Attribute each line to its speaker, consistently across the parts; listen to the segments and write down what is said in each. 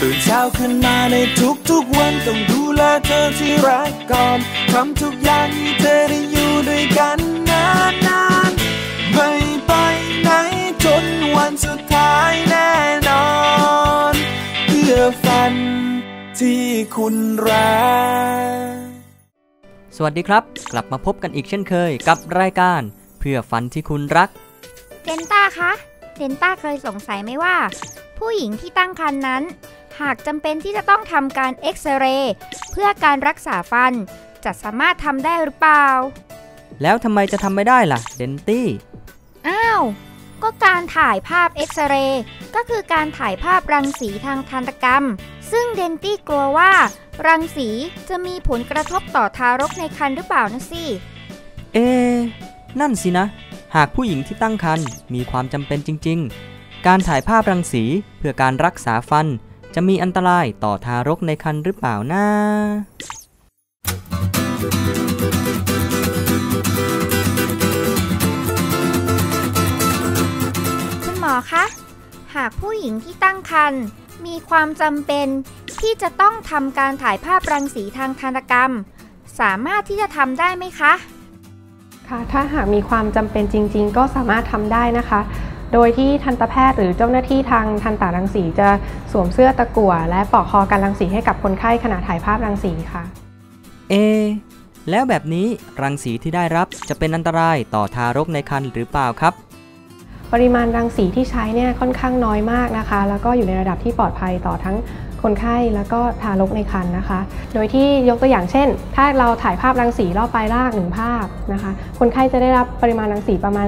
Speaker 1: ตื่นเช้าขึ้นมาในทุกๆวันต้องดูแลเธอที่รักก่อนทำทุกอย่างให้เธอได้อยู่ด้วยกันนานๆไม่ไปไหนจนวันสุดท้ายแน่นอนเพื่อฝันที่คุณรัก
Speaker 2: สวัสดีครับกลับมาพบกันอีกเช่นเคยกับรายการเพื่อฝันที่คุณรัก
Speaker 3: เดนต้าคะเดนต้าเคยสงสัยไหมว่าผู้หญิงที่ตั้งครรภ์นั้นหากจำเป็นที่จะต้องทำการเอ็กซเรย์เพื่อการรักษาฟันจะสามารถทำได้หรือเปล่า
Speaker 2: แล้วทำไมจะทำไม่ได้ล่ะเดนตี้
Speaker 3: อ้าวก็การถ่ายภาพเอ็กซเรย์ก็คือการถ่ายภาพรังสีทางทันตกรรมซึ่งเดนตี้กลัวว่ารังสีจะมีผลกระทบต่อทารกในครรภ์หรือเปล่านะสิ
Speaker 2: นั่นสินะหากผู้หญิงที่ตั้งครรภ์มีความจำเป็นจริงๆการถ่ายภาพรังสีเพื่อการรักษาฟันจะมีอันตรายต่อทารกในครรภ์หรือเปล่านะ
Speaker 3: คุณหมอคะหากผู้หญิงที่ตั้งครรภ์มีความจำเป็นที่จะต้องทำการถ่ายภาพรังสีทางทันตกรรมสามารถที่จะทำได้ไหมคะ
Speaker 4: ค่ะถ้าหากมีความจำเป็นจริงๆก็สามารถทำได้นะคะโดยที่ทันตแพทย์หรือเจ้าหน้าที่ทางทันตรังสีจะสวมเสื้อตะกั่วและปลอกคอกันรังสีให้กับคนไข้ขณะถ่ายภาพรังสีค่ะ
Speaker 2: แล้วแบบนี้รังสีที่ได้รับจะเป็นอันตรายต่อทารกในครรภ์หรือเปล่าครับ
Speaker 4: ปริมาณรังสีที่ใช้เนี่ยค่อนข้างน้อยมากนะคะแล้วก็อยู่ในระดับที่ปลอดภัยต่อทั้งคนไข้แล้วก็ทารกในครรภ์นะคะโดยที่ยกตัวอย่างเช่นถ้าเราถ่ายภาพรังสีรอบปลายราก1ภาพนะคะคนไข้จะได้รับปริมาณรังสีประมาณ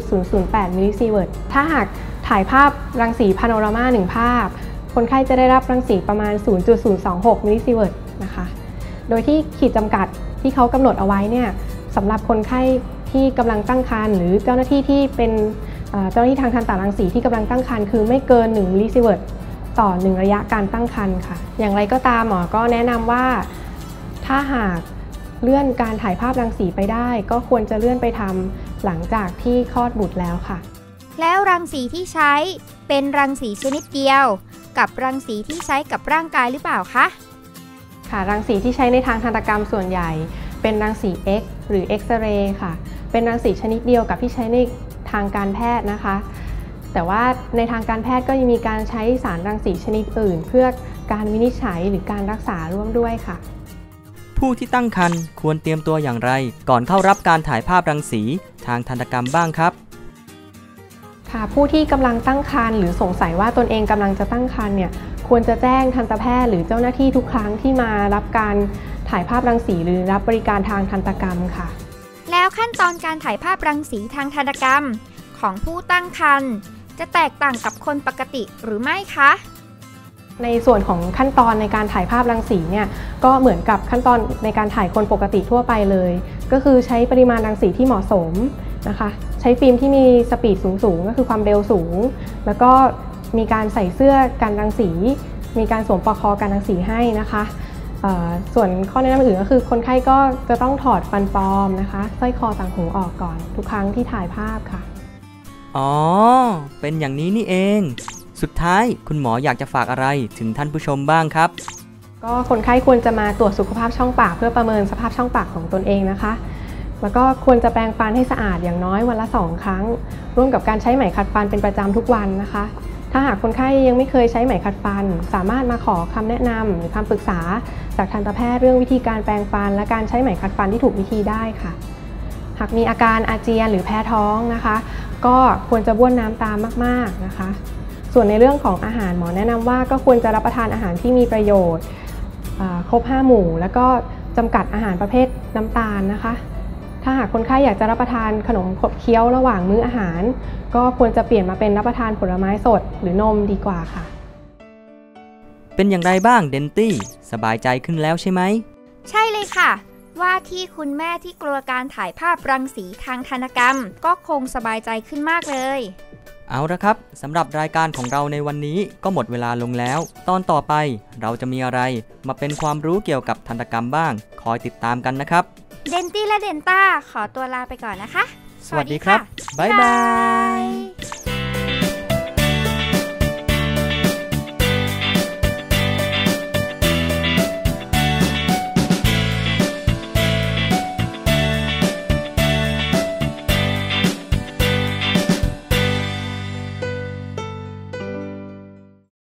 Speaker 4: 0.008 มิลลิซีเวิร์ตถ้าหากถ่ายภาพรังสีพาโนรามา1ภาพคนไข้จะได้รับรังสีประมาณ 0.026 มิลลิซีเวิร์ตนะคะโดยที่ขีดจำกัดที่เขากำหนดเอาไว้เนี่ยสำหรับคนไข้ที่กำลังตั้งครรภ์หรือเจ้าหน้าที่ที่เป็นเจ้าหน้าที่ทางทันตรังสีที่กำลังตั้งครรภ์คือไม่เกิน1มิลลิซีเวิร์ตต่อ1ระยะการตั้งครรภ์ค่ะอย่างไรก็ตามหมอก็แนะนำว่าถ้าหากเลื่อนการถ่ายภาพรังสีไปได้ก็ควรจะเลื่อนไปทำหลังจากที่คลอดบุตรแล้วค่ะ
Speaker 3: แล้วรังสีที่ใช้เป็นรังสีชนิดเดียวกับรังสีที่ใช้กับร่างกายหรือเปล่าคะ
Speaker 4: ค่ะรังสีที่ใช้ในทางทันตกรรมส่วนใหญ่เป็นรังสี X หรือเอ็กซเรย์ค่ะเป็นรังสีชนิดเดียวกับที่ใช้ในทางการแพทย์นะคะแต่ว่าในทางการแพทย์ก็ยังมีการใช้สารรังสีชนิดอื่นเพื่อการวินิจฉัยหรือการรักษาร่วมด้วยค่ะ
Speaker 2: ผู้ที่ตั้งครรภ์ควรเตรียมตัวอย่างไรก่อนเข้ารับการถ่ายภาพรังสีทางทันตกรรมบ้างครับ
Speaker 4: ค่ะผู้ที่กำลังตั้งครรภ์หรือสงสัยว่าตนเองกำลังจะตั้งครรภ์เนี่ยควรจะแจ้งทันตแพทย์หรือเจ้าหน้าที่ทุกครั้งที่มารับการถ่ายภาพรังสีหรือรับบริการทางทันตกรรมค่ะ
Speaker 3: แล้วขั้นตอนการถ่ายภาพรังสีทางทันตกรรมของผู้ตั้งครรภ์จะแตกต่างกับคนปกติหรือไม่คะ
Speaker 4: ในส่วนของขั้นตอนในการถ่ายภาพรังสีเนี่ยก็เหมือนกับขั้นตอนในการถ่ายคนปกติทั่วไปเลยก็คือใช้ปริมาณรังสีที่เหมาะสมนะคะใช้ฟิล์มที่มีสปีดสูงก็คือความเร็วสูงแล้วก็มีการใส่เสื้อกันรังสีมีการสวมปลอกคอกันรังสีให้นะคะส่วนข้อแนะนำอื่นก็คือคนไข้ก็จะต้องถอดฟันปลอมนะคะสร้อยคอต่างหูออกก่อนทุกครั้งที่ถ่ายภาพค่ะ
Speaker 2: อ๋อเป็นอย่างนี้นี่เองสุดท้ายคุณหมออยากจะฝากอะไรถึงท่านผู้ชมบ้างครับ
Speaker 4: ก็คนไข้ควรจะมาตรวจสุขภาพช่องปากเพื่อประเมินสภาพช่องปากของตนเองนะคะแล้วก็ควรจะแปรงฟันให้สะอาดอย่างน้อยวันละ2 ครั้งร่วมกับการใช้ไหมขัดฟันเป็นประจำทุกวันนะคะถ้าหากคนไข้ยังไม่เคยใช้ไหมขัดฟันสามารถมาขอคำแนะนำหรือคำปรึกษาจากทันตแพทย์เรื่องวิธีการแปรงฟันและการใช้ไหมขัดฟันที่ถูกวิธีได้ค่ะหากมีอาการอาเจียนหรือแพ้ท้องนะคะก็ควรจะบ้วนน้ำตามมากๆนะคะส่วนในเรื่องของอาหารหมอแนะนำว่าก็ควรจะรับประทานอาหารที่มีประโยชน์ครบ5 หมู่แล้วก็จำกัดอาหารประเภทน้ำตาลนะคะถ้าหากคนไข้อยากจะรับประทานขนมขบเคี้ยวระหว่างมื้ออาหารก็ควรจะเปลี่ยนมาเป็นรับประทานผลไม้สดหรือนมดีกว่าค่ะ
Speaker 2: เป็นอย่างไรบ้างเดนตี้สบายใจขึ้นแล้วใช่ไหม
Speaker 3: ใช่เลยค่ะว่าที่คุณแม่ที่กลัวการถ่ายภาพรังสีทางทันตกรรมก็คงสบายใจขึ้นมากเลย
Speaker 2: เอาละครับสำหรับรายการของเราในวันนี้ก็หมดเวลาลงแล้วตอนต่อไปเราจะมีอะไรมาเป็นความรู้เกี่ยวกับทันตกรรมบ้างคอยติดตามกันนะครับ
Speaker 3: เดนตี้และเดนต้าขอตัวลาไปก่อนนะคะ
Speaker 2: สวัสดีครับบ๊ายบาย